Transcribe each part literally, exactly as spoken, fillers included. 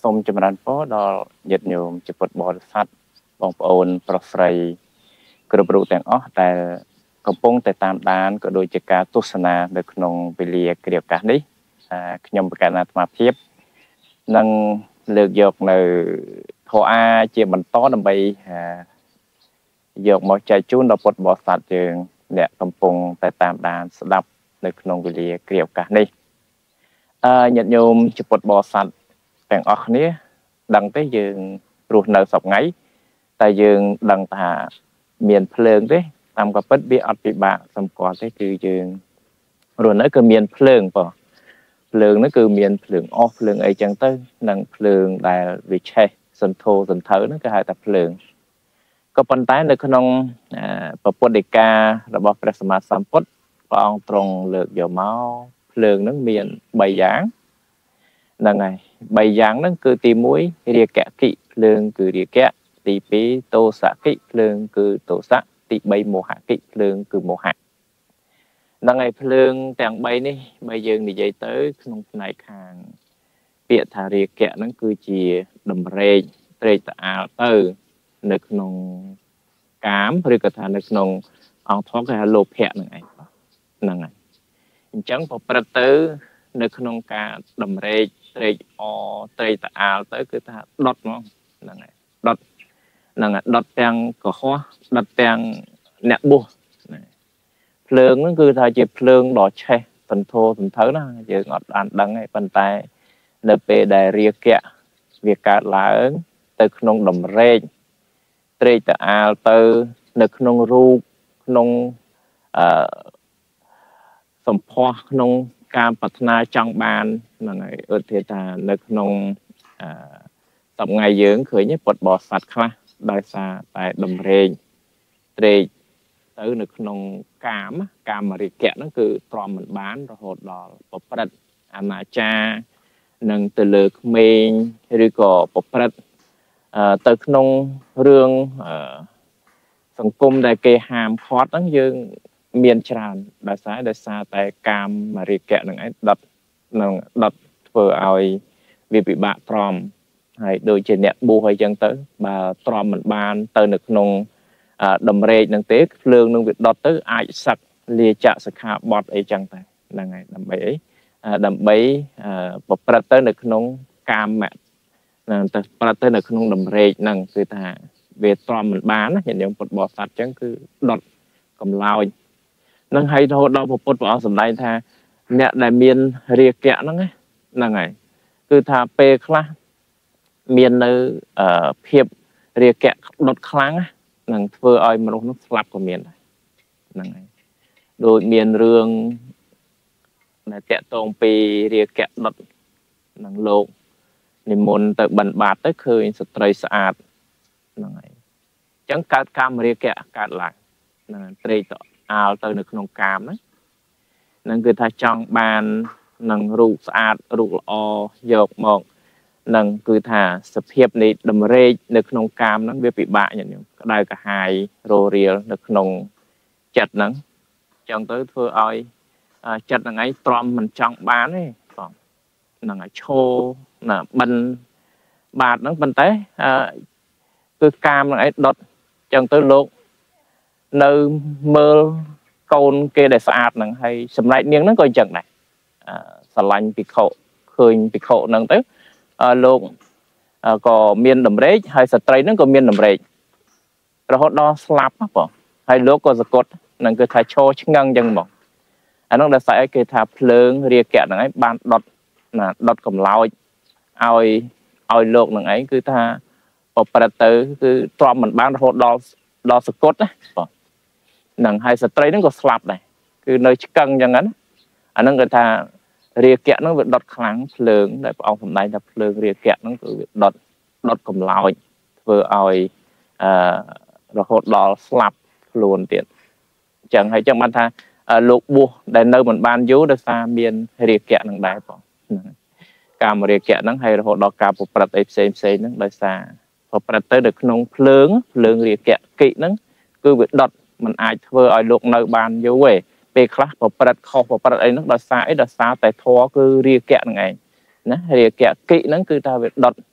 សូមចម្រើនពរដល់ញាតិញោមជាពុទ្ធបរិស័ទបងប្អូនប្រុសស្រីគ្រប់រូបទាំងអស់ដែលកំពុងតែតាមដានក៏ដូចជាការទស្សនានៅក្នុងវេលាគ្រាឱកាសនេះខ្ញុំប្រកាសអាត្មាភាពនឹងលើកយកនៅធម៌អាជាបន្តដើម្បីយកមកចែកជូនដល់ពុទ្ធបរិស័ទយើងអ្នកកំពុងតែតាមដានស្ដាប់នៅក្នុងវេលាគ្រាឱកាសនេះអឺញាតិញោមជាពុទ្ធបរិស័ទទាំងអស់គ្នាដឹងទេយើងរស់នៅសប្ងៃតែយើងដឹងថាមានភ្លើងទេតាមក៏ពិតវាអត់ពិបាកសម្គាល់ទេគឺយើងរស់នៅគឺមានភ្លើងបងភ្លើងនោះគឺមានភ្លើងអស់ភ្លើងអីចឹងទៅនឹងភ្លើងដែលវាឆេះសន្ធោសន្ធៅហ្នឹងគេហៅថាភ្លើងក៏ប៉ុន្តែនៅក្នុងពពុទ្ធដីការបស់ព្រះសម្មាសម្ពុទ្ធព្រះអង្គទ្រង់លើកយកមកភ្លើងហ្នឹងមានបីយ៉ាងហ្នឹងហើយបីយ៉ាងហ្នឹងគឺទីមួយរាគកិភ្លើងគឺរាគៈទីពីរទោសកិភ្លើងគឺទោសៈទីបីមោហកិភ្លើងគឺមោហៈហ្នឹងហើយភ្លើងទាំងបីនេះបើយើងនិយាយទៅក្នុងផ្នែកខាងពាក្យថារាគៈហ្នឹងគឺជាដំរែកត្រេកតាអាលទៅនៅក្នុងកាមឬក៏ថានៅក្នុងអង្គធម៌គេហៅលោភៈហ្នឹងឯងហ្នឹងហើយអញ្ចឹងប្រព្រឹត្តទៅនៅក្នុងការដំរែកត្រេកអត្រេកតាអាលទៅគឺថាដុតហ្មងហ្នឹងហើយដុតហ្នឹងហើយដុតទាំងកុហកដុតទាំងអ្នកបួសភ្លើងហ្នឹងគឺថាជាភ្លើងដ៏ឆេះសន្ធោសន្ធៅណាយើងអត់បានដឹងទេប៉ុន្តែនៅពេលដែលរាគៈវាកើតឡើងទៅក្នុងដំរែកត្រេកតាអាលទៅនៅក្នុងរូបក្នុងអឺសម្ផស្សក្នុងការប្រាថ្នាចង់បានហ្នឹងហើយឧទាហរណ៍ថានៅក្នុងអឺសប្ងៃយើងឃើញពុទ្ធបរិស័ទខ្លះដោយសារតែដំរែកត្រេកទៅនៅក្នុងកាមកាមរិកៈហ្នឹងគឺទ្រាំមិនបានរហូតដល់ប្រព្រឹត្តអនាចារនឹងទៅលើក្មេងឬក៏ប្រព្រឹត្តទៅក្នុងរឿងសង្គមដែលគេហាមឃាត់ហ្នឹងយើងមានច្រើនដោយសារដោយសារតែកាមរិកៈហ្នឹងឯងដុតនឹងដុតធ្វើឲ្យវាពិបាកទ្រាំហើយដូចជាអ្នកបួសអីចឹងទៅបើទ្រាំមិនបានទៅនៅក្នុងដំរែកនឹងទេភ្លើងនឹងវាដុតទៅអាចសឹកលាចៈសិក្ខាបទអីចឹងតែហ្នឹងហើយដើម្បីអីដើម្បីប្រព្រឹត្តទៅនៅក្នុងកាមៈទៅប្រព្រឹត្តទៅនៅក្នុងដំរែកហ្នឹងគឺថាវាទ្រាំមិនបានណាញាតិញោមពុទ្ធបរិស័ទចឹងគឺដុតកម្លោចនឹងហើយរហូតដល់ពុទ្ធព្រះអង្គសម្ដែងថាអ្នកដែលមានរាគៈហ្នឹងហ្នឹងហើយគឺថាពេលខ្លះមាននៅភាពរាគៈដុតខ្លាំងនឹងធ្វើឲ្យមនុស្សនោះស្លាប់ក៏មានដែរហ្នឹងហើយដូចមានរឿងដែលតាក់ទងពីរាគៈដុតនឹងលោកនិមន្តទៅបិណ្ឌបាតទៅឃើញស្ត្រីស្អាតហ្នឹងហើយអញ្ចឹងកើតកាមរាគៈកើតឡើងហ្នឹងត្រេកទៅអាលទៅនៅក្នុងកាមហ្នឹងហ្នឹងគឺថាចង់បាននឹងរូបស្អាតរូបល្អយកមកនឹងគឺថាសភាពនៃដំរែកនៅក្នុងកាមហ្នឹងវាពិបាកញាតិញោមក្តៅកាហាយរោរៀលនៅក្នុងចិត្តហ្នឹងចង់ទៅធ្វើឲ្យចិត្តហ្នឹងឯងទ្រាំមិនចង់បានទេបងហ្នឹងឲ្យឈោណាបិណ្ឌបាតហ្នឹងប៉ុន្តែគឺកាមហ្នឹងឯងដុតចង់ទៅលោកនៅមើលកូនគេដែលស្អាតហ្នឹងហើយសម្រេចនាងហ្នឹងក៏អញ្ចឹងដែរស្រឡាញ់ភិក្ខុឃើញភិក្ខុហ្នឹងទៅលោកក៏មានដំរែកហើយស្ត្រីហ្នឹងក៏មានដំរែករហូតដល់ស្លាប់បងហើយលោកក៏សកត់ហ្នឹងគឺថាឈរឆ្ងឹងអញ្ចឹងបងអាហ្នឹងដែលស្អីគេថាភ្លើងរាគៈហ្នឹងឯងបានដុតណាដុតកម្លោចឲ្យឲ្យលោកហ្នឹងឯងគឺថាប្រព្រឹត្តទៅគឺទ្រាំមិនបានរហូតដល់ដល់សកត់ណាបងហ្នឹងហើយស្ត្រីហ្នឹងក៏ស្លាប់ដែរគឺនៅឆ្កឹងអញ្ចឹងណាអាហ្នឹងគេថារាគៈហ្នឹងវាដុតខ្លាំងភ្លើងដែលព្រះអង្គសម្ដែងថាភ្លើងរាគៈហ្នឹងគឺវាដុតដុតកម្លោចធ្វើឲ្យអឺរហូតដល់ស្លាប់ខ្លួនទៀតអញ្ចឹងហើយចឹងបានថាលោកបួសដែលនៅមិនបានយូរដោយសារមានរាគៈហ្នឹងដែរបងកាមរាគៈហ្នឹងហើយរហូតដល់ការប្រព្រឹត្តអីផ្សេងផ្សេងហ្នឹងដោយសារប្រព្រឹត្តទៅនៅក្នុងភ្លើងភ្លើងរាគៈកិហ្នឹងគឺវាដុតมันអាចធ្វើឲ្យលោកនៅបានយូរទេពេលខ្លះប្រព្រឹត្តខុសប្រព្រឹត្តអីហ្នឹងដោយសារអីដោយសារតែធម៌គឺរាគៈហ្នឹងឯងណារាគៈកិហ្នឹងគឺថាវាដុត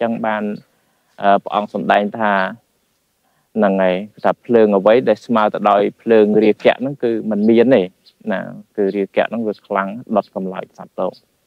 chẳng bàn bà ông sầm đáy tha năng ngày tập phượng ở vậy để smart tại đòi phượng riêng kẹt nó cứ mình miên này nè cứ riêng kẹt nó vượt khăn lọt cầm lại sạch đâu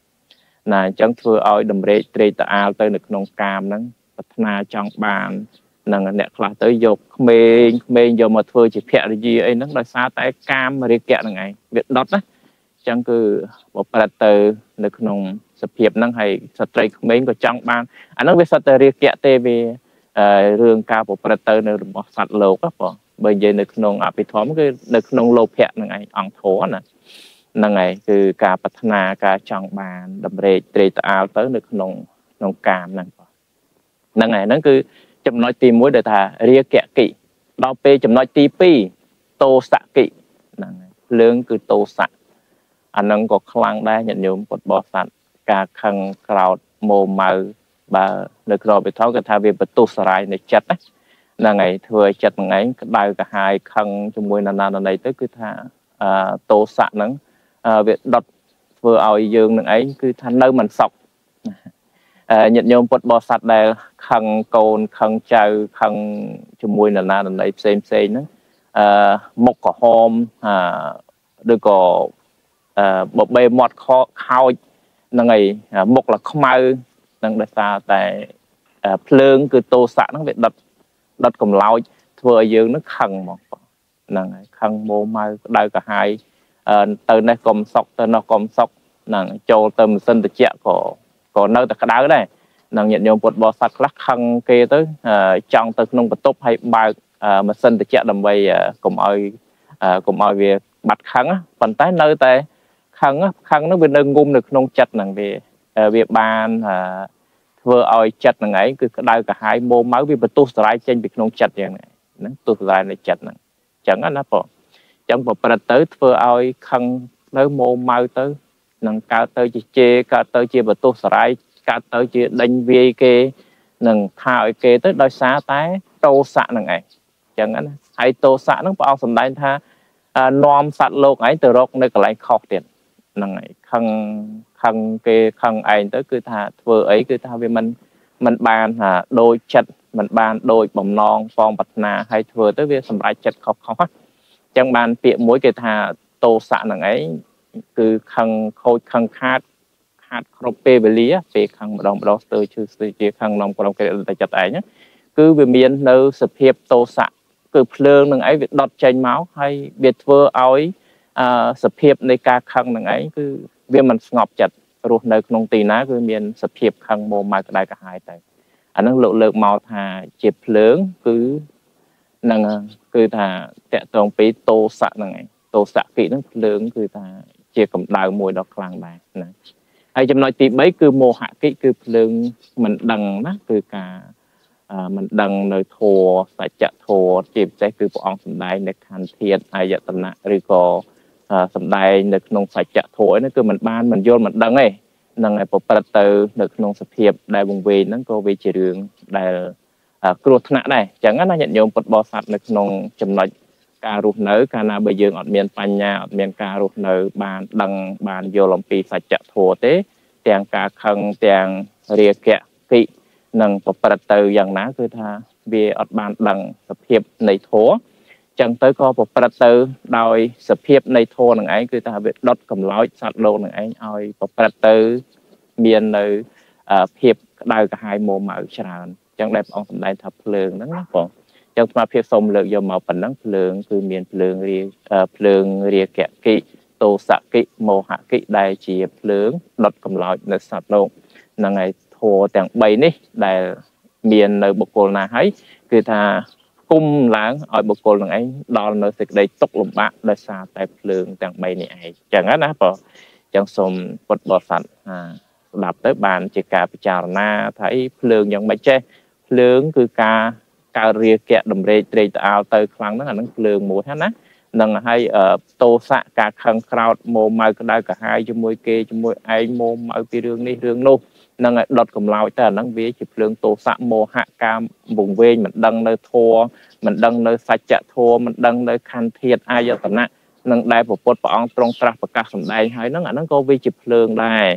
nè chẳng thưa oi đầm rễ trê ta ao tới được nông cam nó bật na trong bàn năng nè là tới dục mình mình giờ mà thưa chỉ phẹt gì ấy nó là xa tại cam mà riêng kẹt là ngày việc đọt á chẳng cứ một bài từ được nông sập hiệp năng hay sập trai mình có trong bàn anh nói về sập trai riêng kẹt tê về rương cao bộประตูនៅរបស់សត្វលោកហ្នឹងបើនិយាយនៅក្នុងអភិធម្មគឺនៅក្នុងលោភៈហ្នឹងឯងអង្គធរណាហ្នឹងឯងគឺការប្រាថ្នាការចង់បានតម្រេកត្រេកត្អាលទៅនៅក្នុងក្នុងកាមហ្នឹងហ្នឹងឯងហ្នឹងគឺចំណុចទីមួយដែលថារាគៈគិដល់ពេលចំណុចទីពីរតោសៈគិហ្នឹងឯងភ្លើងគឺតោសៈអាហ្នឹងក៏ខ្លាំងដែរញាតិញោមពុទ្ធបរិស័ទការខឹងក្រោធម៉ោម៉ៅបើនៅក្នុងវិធគឺថាវាបន្ទុះសរាយនៃចិត្តហ្នឹងហើយធ្វើឲ្យចិត្តហ្នឹងឯងក្តៅកាហាយខឹងជាមួយណានាណីទៅគឺថាតោសៈហ្នឹងវាដុតធ្វើឲ្យយើងនឹងឯងគឺថានៅមិនសុខញាតិញោមពុទ្ធបរិស័ទដែលខឹងកូនខឹងចៅខឹងជាមួយណានាណីផ្សេងផ្សេងហ្នឹងអឺមុខក្រហមអឺឬក៏អឺបបេមាត់ខោខោចហ្នឹងហើយមុខlàខ្មៅនឹងដោយសារតែភ្លើងគឺតោសៈហ្នឹងវាដុតដុតកម្លោចធ្វើឲ្យយើងនឹងខឹងមកហ្នឹងហើយខឹងម៉ោម៉ៅក្តៅកាហាយទៅនេះកុំសុកទៅនោះកុំសុកហ្នឹងចូលទៅម៉ាស៊ីនត្រជាក់ក៏ក៏នៅតែក្តៅដែរហ្នឹងញាតិញោមពុទ្ធបរិស័ទខ្លះខឹងគេទៅចង់ទៅក្នុងបន្ទប់ហើយបើកម៉ាស៊ីនត្រជាក់ដើម្បីកុំឲ្យកុំឲ្យវាបាត់ខឹងប៉ុន្តែនៅតែខឹងខឹងហ្នឹងវានៅងុំនៅក្នុងចិត្តហ្នឹងវាវាបានធ្វើឲ្យចិត្តហ្នឹងឯងគឺក្តៅកាហាយម៉ោម៉ៅវាបន្ទុះសរាយចេញពីក្នុងចិត្តយ៉ាងហ្នឹងទុះសរាយនៃចិត្តហ្នឹងអញ្ចឹងណាបងអញ្ចឹងប្រព្រឹត្តទៅធ្វើឲ្យខឹងនៅម៉ោម៉ៅទៅនឹងកើតទៅជាជេរកើតទៅជាបន្ទុះសរាយកើតទៅជាដេញវាយគេនឹងថាឲ្យគេទៅដោយសារតែតោសៈហ្នឹងឯងអញ្ចឹងណាហើយតោសៈហ្នឹងព្រះអង្គសម្ដែងថានាំសត្វលោកឯងទៅរកនៅកន្លែងខុសទៀតហ្នឹងហើយខឹងខឹងគេខឹងឯងទៅគឺថាធ្វើអីគឺថាវាមិនមិនបានថាដូចចិត្តមិនបានដូចបំណងផងប្រាថ្នាហើយធ្វើទៅវាសម្រេចចិត្តខុសខុសហ្នឹងអញ្ចឹងបានពាក្យមួយគេថាតោសៈហ្នឹងឯងគឺខឹងខូចខឹងខាតខាតគ្រប់ពេលវេលាពេលខឹងម្ដងម្ដងស្ទើរឈឺស្ទើរជាខឹងនំក្រុមគេតែចិត្តឯងគឺវាមាននៅសភាពតោសៈគឺភ្លើងនឹងឯងវាដុតចេញមកហើយវាធ្វើឲ្យសភាពនៃការខឹងនឹងឯងគឺវាមិនស្ងប់ចិត្តរស់នៅក្នុងទីណាគឺមានសភាពខឹងម៉ោម៉ៅក្តៅកាហាយទៅអាហ្នឹងលោកលើកមកថាជាភ្លើងគឺនឹងគឺថាតកតងពីតោសៈហ្នឹងឯងតោសៈគិហ្នឹងភ្លើងគឺថាជាកម្ដៅមួយដ៏ខ្លាំងដែរណាហើយចំណុចទីបីគឺមោហៈគិគឺភ្លើងមិនដឹងណាគឺការមិនដឹងនៅធម៌សច្ចធម៌ជាពិសេសគឺព្រះអង្គសម្ដែងនៅខណ្ឌធាតុអាយតនៈឬក៏សម្ដែងនៅក្នុងសច្ចធម៌នេះគឺមិនបានមិនយល់មិនដឹងទេនឹងឲ្យប្រព្រឹត្តទៅនៅក្នុងសភាពដែលវង្វេងហ្នឹងក៏វាជារឿងដែលគ្រោះថ្នាក់ដែរអញ្ចឹងណាញាតិញោមពុទ្ធបរិស័ទនៅក្នុងចំណុចការរស់នៅកាលណាបើយើងអត់មានបញ្ញាអត់មានការរស់នៅបានដឹងបានយល់អំពីសច្ចធម៌ទេទាំងការខឹងទាំងរាគៈគិនឹងប្រព្រឹត្តទៅយ៉ាងណាគឺថាវាអត់បានដឹងសភាពនៃធម៌ចឹងទៅក៏ប្រព្រឹត្តទៅដោយសភាពនៃធម៌នឹងឯងគឺថាវាដុតកម្លោចសត្វលោកនឹងឯងឲ្យប្រព្រឹត្តទៅមាននៅភាពក្តៅកាហាយម៉ោម៉ៅច្រើនចឹងដែលព្រះអង្គសម្ដែងថាភ្លើងហ្នឹងណាបងចឹងស្មារតីសូមលើកយកមកប៉ុណ្ណឹងភ្លើងគឺមានភ្លើងរាភ្លើងរាគៈគិតោសៈគិមោហៈគិដែលជាភ្លើងដុតកម្លោចនៅសត្វលោកហ្នឹងឯងធម៌ទាំងបីនេះដែលមាននៅបុគ្គលណាហើយគឺថាគុំឡើងឲ្យបុគ្គលនឹងឯងដល់នៅសេចក្តីទុក្ខលំបាកដោយសារតែភ្លើងទាំងបីនេះឯងចឹងណាបងចឹងសូមពុទ្ធបរិស័ទស្ដាប់ទៅបានជាការពិចារណាថាអីភ្លើងយ៉ាងម៉េចចេះភ្លើងគឺការកើតរាគៈតម្រេកត្រេកត្អាលទៅខ្លាំងហ្នឹងអាហ្នឹងភ្លើងមួយហ្នឹងណានឹងហើយតោសៈការខឹងក្រោធម៉ោម៉ៅក្តៅកាហាយជាមួយគេជាមួយឯងម៉ោម៉ៅពីរឿងនេះរឿងនោះនឹងឲ្យដុតកម្លោចទៅអាហ្នឹងវាជាភ្លើងតោសៈមោហៈកាមវង្វេងមិនដឹងនៅធម៌មិនដឹងនៅសច្ចធម៌មិនដឹងនៅខណ្ឌធាតុអាយតនៈនឹងដែលព្រះពុទ្ធព្រះអង្គទ្រង់ត្រាស់ប្រកាសសម្ដែងហើយហ្នឹងអាហ្នឹងក៏វាជាភ្លើងដែរ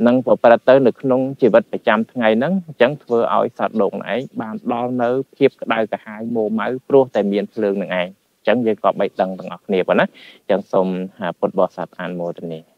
nâng vào bà tới được nông chỉ vật phải chăm ngày nâng chẳng vừa ỏi sạt đồn ấy bàn đo nơ khiếp đai cả hai mô máu pro tại miền phương này chẳng như có bảy tầng tầng ngọc nghiệp đó chẳng xôm hà bột bò sạt an mô này